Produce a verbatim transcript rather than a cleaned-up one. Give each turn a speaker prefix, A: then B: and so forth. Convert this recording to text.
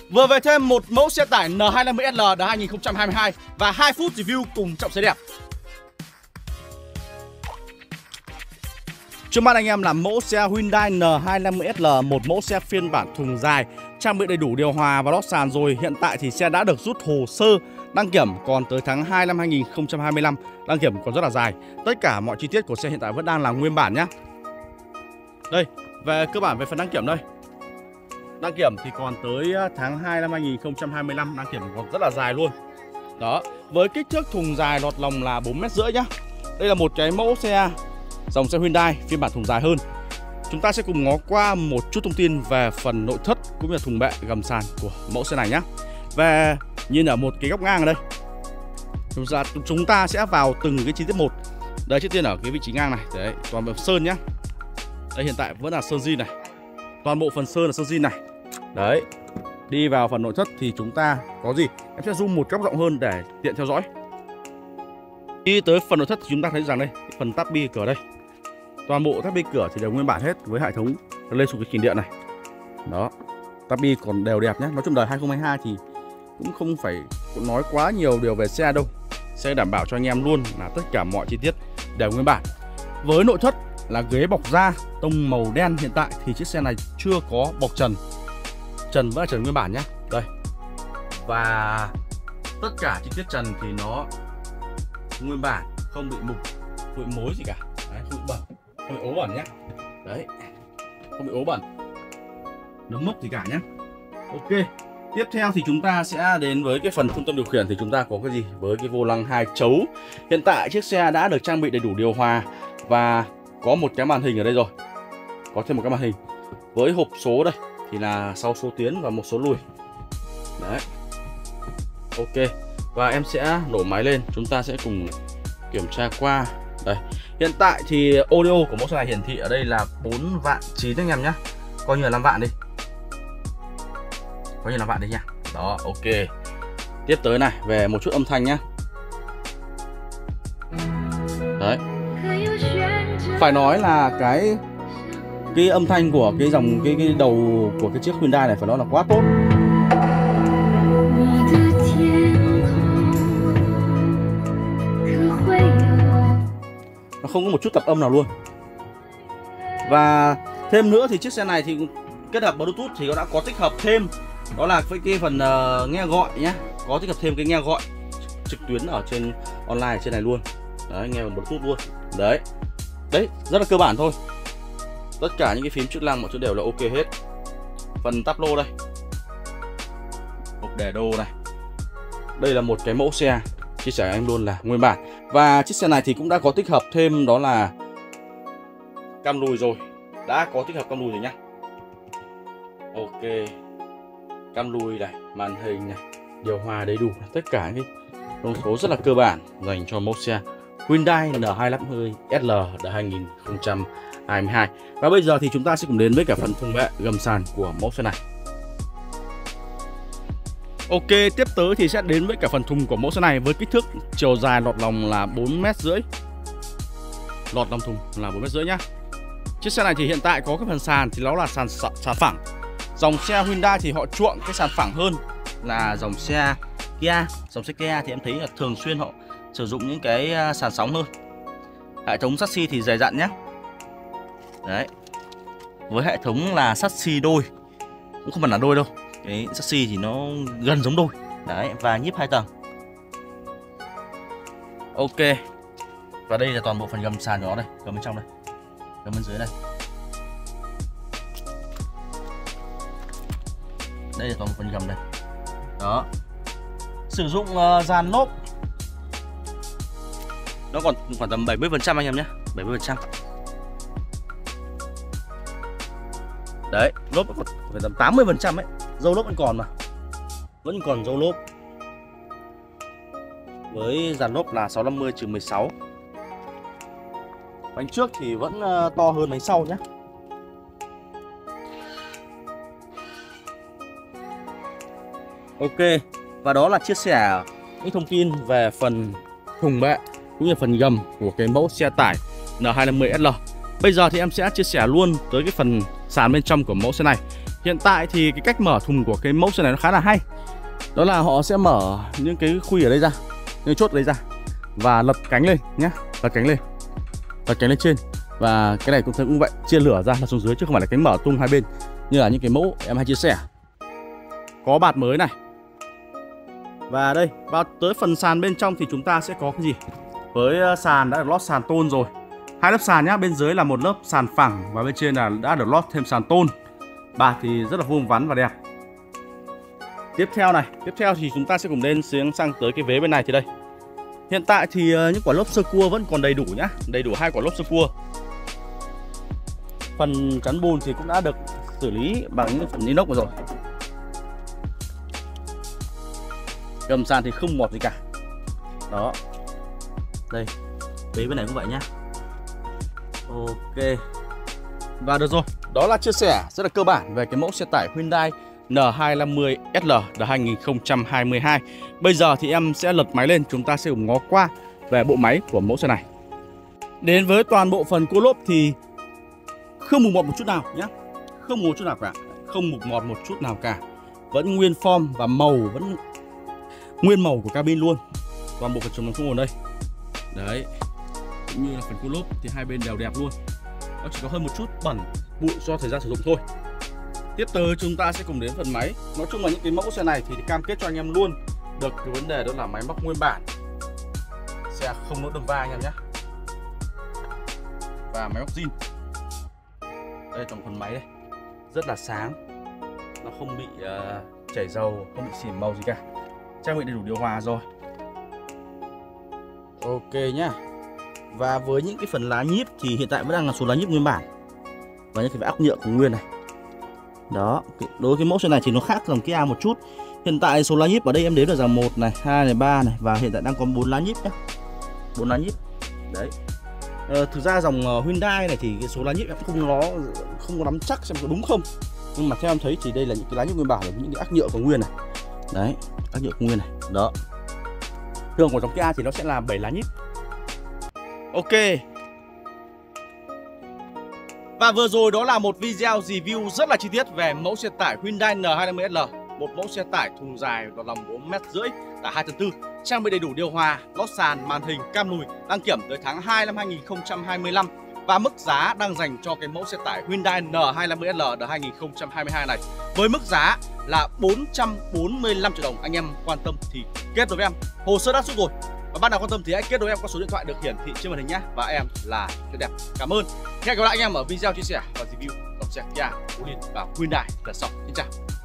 A: Vừa về thêm một mẫu xe tải N hai năm mươi S L đời hai nghìn không trăm hai mươi hai và hai phút review cùng trọng xe đẹp. Trước mắt anh em là mẫu xe Hyundai N hai năm mươi S L, một mẫu xe phiên bản thùng dài, trang bị đầy đủ điều hòa và lót sàn rồi. Hiện tại thì xe đã được rút hồ sơ đăng kiểm còn tới tháng hai năm hai nghìn không trăm hai mươi lăm, đăng kiểm còn rất là dài. Tất cả mọi chi tiết của xe hiện tại vẫn đang là nguyên bản nhé. Đây, về cơ bản về phần đăng kiểm đây. Đăng kiểm thì còn tới tháng hai năm hai nghìn không trăm hai mươi lăm, đăng kiểm còn rất là dài luôn. Đó, với kích thước thùng dài lọt lòng là bốn mét rưỡi nhá. Đây là một cái mẫu xe dòng xe Hyundai phiên bản thùng dài hơn. Chúng ta sẽ cùng ngó qua một chút thông tin về phần nội thất cũng như là thùng bệ gầm sàn của mẫu xe này nhé. Và nhìn ở một cái góc ngang ở đây, chúng ta, chúng ta sẽ vào từng cái chi tiết một. Đây, trước tiên ở cái vị trí ngang này, đấy, toàn bộ sơn nhá. Đây hiện tại vẫn là sơn zin này. Toàn bộ phần sơn là sơn zin này. Đấy. Đi vào phần nội thất thì chúng ta có gì? Em sẽ zoom một góc rộng hơn để tiện theo dõi. Đi tới phần nội thất thì chúng ta thấy rằng đây, phần táp bi cửa đây. Toàn bộ táp bi cửa thì đều nguyên bản hết với hệ thống lên xuống cái kình điện này. Đó. Táp bi còn đều đẹp nhé. Nói chung đời hai không hai hai thì cũng không phải cũng nói quá nhiều điều về xe đâu. Xe đảm bảo cho anh em luôn là tất cả mọi chi tiết đều nguyên bản. Với nội thất là ghế bọc da tông màu đen, hiện tại thì chiếc xe này chưa có bọc trần. Trần vẫn là trần nguyên bản nhé. Đây. Và tất cả chi tiết trần thì nó nguyên bản, không bị mục, bụi mối gì cả. Đấy, không bị bẩn, không bị ố bẩn nhé. Đấy, không bị ố bẩn, nấm mốc gì cả nhé. Ok, tiếp theo thì chúng ta sẽ đến với cái phần trung tâm điều khiển. Thì chúng ta có cái gì? Với cái vô lăng hai chấu. Hiện tại chiếc xe đã được trang bị đầy đủ điều hòa và có một cái màn hình ở đây rồi. Có thêm một cái màn hình với hộp số đây thì là sáu số tiến và một số lùi. Đấy. Ok. Và em sẽ nổ máy lên, chúng ta sẽ cùng kiểm tra qua. Đây. Hiện tại thì audio của mẫu xe này hiển thị ở đây là bốn vạn chín anh em nhé. Coi như là năm vạn đi. Coi như là năm vạn đi nha. Đó, ok. Tiếp tới này, về một chút âm thanh nhé. Đấy. Phải nói là cái cái âm thanh của cái dòng cái cái đầu của cái chiếc Hyundai này phải nói là quá tốt. Nó không có một chút tạp âm nào luôn. Và thêm nữa thì chiếc xe này thì kết hợp Bluetooth thì nó đã có tích hợp thêm, đó là với cái phần uh, nghe gọi nhé. Có tích hợp thêm cái nghe gọi trực tuyến ở trên online trên này luôn. Đấy, nghe bằng Bluetooth luôn. Đấy. Đấy, rất là cơ bản thôi. Tất cả những cái phím chức năng mọi thứ đều là ok hết. Phần táp lô đây, hộp để đồ này. Đây là một cái mẫu xe chia sẻ anh luôn là nguyên bản. Và chiếc xe này thì cũng đã có tích hợp thêm đó là cam lùi rồi. Đã có tích hợp cam lùi rồi nhá. Ok. Cam lùi này, màn hình này, điều hòa đầy đủ. Tất cả những thông số rất là cơ bản dành cho mẫu xe Hyundai N hai năm mươi S L đời hai nghìn không trăm hai mươi hai. Và bây giờ thì chúng ta sẽ cùng đến với cả phần thùng bệ gầm sàn của mẫu xe này. Ok, tiếp tới thì sẽ đến với cả phần thùng của mẫu xe này với kích thước chiều dài lọt lòng là bốn mét rưỡi. Lọt lòng thùng là bốn mét rưỡi nhá. Chiếc xe này thì hiện tại có cái phần sàn thì nó là sàn sàn phẳng. Dòng xe Hyundai thì họ chuộng cái sàn phẳng hơn là dòng xe Kia. Dòng xe Kia thì em thấy là thường xuyên họ sử dụng những cái sàn sóng hơn. Hệ thống chassis thì dày dặn nhé. Đấy. Với hệ thống là chassis đôi, cũng không phải là đôi đâu, cái chassis thì nó gần giống đôi. Đấy, và nhíp hai tầng. Ok. Và đây là toàn bộ phần gầm sàn của nó đây, gầm bên trong đây, gầm bên dưới này. Đây là toàn bộ phần gầm đây. Đó. Sử dụng uh, dàn lốp nó còn khoảng tầm bảy mươi phần trăm anh em nhé, bảy mươi phần trăm. Đấy, lốp còn phải tầm tám mươi phần trăm ấy. Dâu lốp vẫn còn mà. Vẫn còn dâu lốp. Với dàn lốp là sáu năm mươi trừ mười sáu. Bánh trước thì vẫn uh, to hơn bánh sau nhé. Ok. Và đó là chia sẻ những thông tin về phần thùng bệ cũng như phần gầm của cái mẫu xe tải N hai năm mươi S L. Bây giờ thì em sẽ chia sẻ luôn tới cái phần sàn bên trong của mẫu xe này. Hiện Hiện tại thì cái cách mở thùng của cái mẫu xe này nó khá là hay. Đó là họ sẽ mở những cái khuy ở đây ra, những chốt ở đây ra và lật cánh lên nhé, lật cánh lên, lật cánh lên trên. Và cái này cũng thấy cũng vậy, chia lửa ra là xuống dưới chứ không phải là cánh mở tung hai bên như là những cái mẫu em hay chia sẻ. Có bạt mới này. Và đây, vào tới phần sàn bên trong thì chúng ta sẽ có cái gì? Với sàn đã được lót sàn tôn rồi. Hai lớp sàn nhá, bên dưới là một lớp sàn phẳng và bên trên là đã được lót thêm sàn tôn. Bạt thì rất là vuông vắn và đẹp. Tiếp theo này, tiếp theo thì chúng ta sẽ cùng lên xuống sang tới cái vế bên này thì đây. Hiện tại thì những quả lốp sơ cua vẫn còn đầy đủ nhá, đầy đủ hai quả lốp sơ cua. Phần chắn bùn thì cũng đã được xử lý bằng những phần inox rồi. Gầm sàn thì không mọt gì cả. Đó. Đây, vế bên này cũng vậy nhá. Ok. Và được rồi, đó là chia sẻ rất là cơ bản về cái mẫu xe tải Hyundai N hai năm mươi S L đời hai nghìn không trăm hai mươi hai. Bây giờ thì em sẽ lật máy lên, chúng ta sẽ cùng ngó qua về bộ máy của mẫu xe này. Đến với toàn bộ phần cua lốp thì không mục mọt một chút nào nhé, không một chút nào cả, không mục mọt một chút nào cả, vẫn nguyên form và màu vẫn nguyên màu của cabin luôn. Toàn bộ phần chống nóng không ồn đây, đấy, cũng như là phần cua lốp thì hai bên đều đẹp luôn. Nó chỉ có hơn một chút bẩn bụi do thời gian sử dụng thôi. Tiếp tới chúng ta sẽ cùng đến phần máy. Nói chung là những cái mẫu xe này thì cam kết cho anh em luôn được cái vấn đề đó là máy móc nguyên bản, xe không lỗ đâm va anh em nhé, và máy móc zin. Đây trong phần máy đây rất là sáng, nó không bị uh, chảy dầu, không bị xỉn màu gì cả, trang bị đầy đủ điều hòa rồi. Ok nhá. Và với những cái phần lá nhíp thì hiện tại vẫn đang là số lá nhíp nguyên bản và những cái ốc nhựa của nguyên này. Đó, đối với cái mẫu xe này thì nó khác dòng Kia một chút. Hiện tại số lá nhíp ở đây em đếm được rằng một này, hai này, ba này và hiện tại đang có bốn lá nhíp nhé. bốn lá nhíp. Đấy. Ờ, thực ra dòng Hyundai này thì cái số lá nhíp em không nó không có nắm chắc xem có đúng không. Nhưng mà theo em thấy thì đây là những cái lá nhíp nguyên bản, những cái ắc nhựa của nguyên này. Đấy, ắc nhựa của nguyên này. Đó. Thường của dòng Kia thì nó sẽ là bảy lá nhíp. Ok. Và vừa rồi đó là một video review rất là chi tiết về mẫu xe tải Hyundai N hai năm mươi S L, một mẫu xe tải thùng dài vào lòng bốn mét rưỡi, tải hai tấn tư, trang bị đầy đủ điều hòa, lót sàn, màn hình, cam lùi, đăng kiểm tới tháng hai năm hai nghìn không trăm hai mươi lăm. Và mức giá đang dành cho cái mẫu xe tải Hyundai N hai năm mươi S L đời hai nghìn không trăm hai mươi hai này với mức giá là bốn trăm bốn mươi lăm triệu đồng. Anh em quan tâm thì kết nối với em, hồ sơ đã xuất rồi. Và bạn nào quan tâm thì hãy kết nối em qua số điện thoại được hiển thị trên màn hình nhé. Và em là Tuyết Đẹp. Cảm ơn. Hẹn gặp lại anh em ở video chia sẻ và review dòng xe Kia, Odin và Hyundai lần sau. Xin chào.